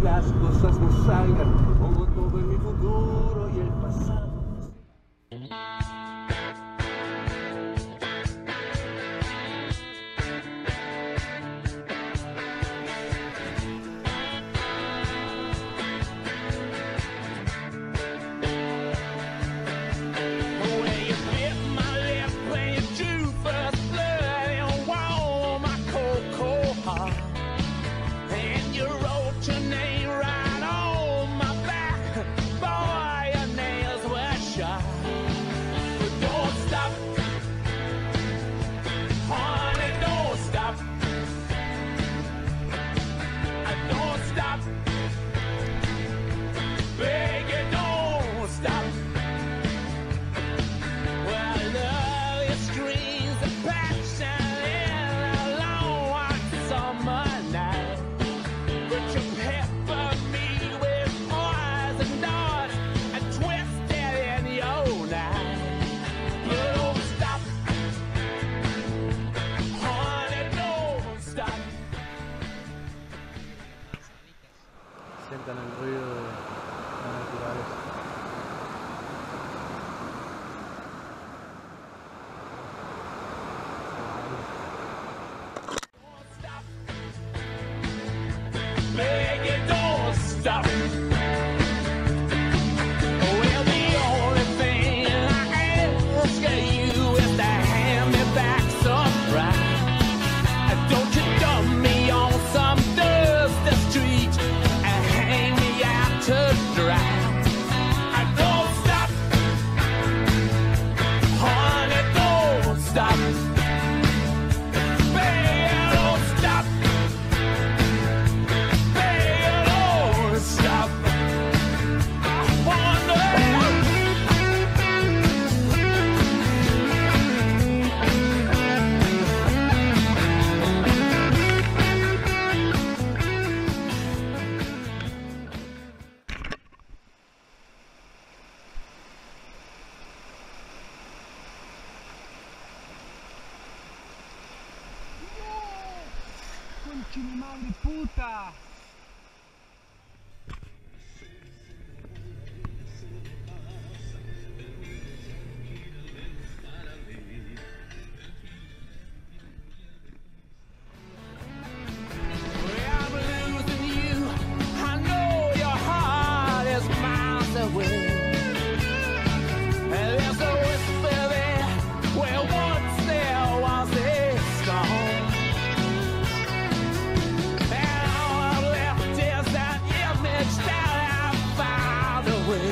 las cosas no salgan, pongo todo en mi futuro y el pasado. Sientan el ruido de la naturaleza. Beg you, don't stop. Well, the only thing I ask of you is to hand me back some pride. Don't you dump me on some dusty street and hang me out to dry. Don't stop, honey, don't stop. Baby, don't stop. Stop. I wonder. ¡Conchi mi madre puta! I'm losing you. I know your heart is miles away. And there's a whisper there where once there was a storm. And all I'm left is that image that I found away.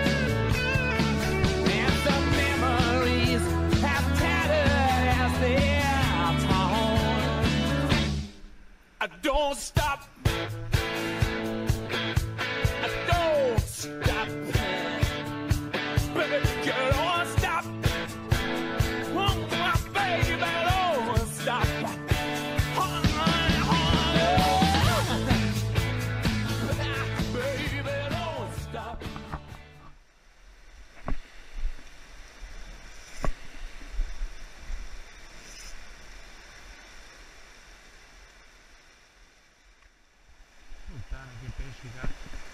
And some memories have tattered as they are torn. Don't stop. Don't stop. Baby, girl, don't stop. Oh, my baby, don't stop. Honey, honey. Baby, don't stop. Puttana che pesci, cazzo.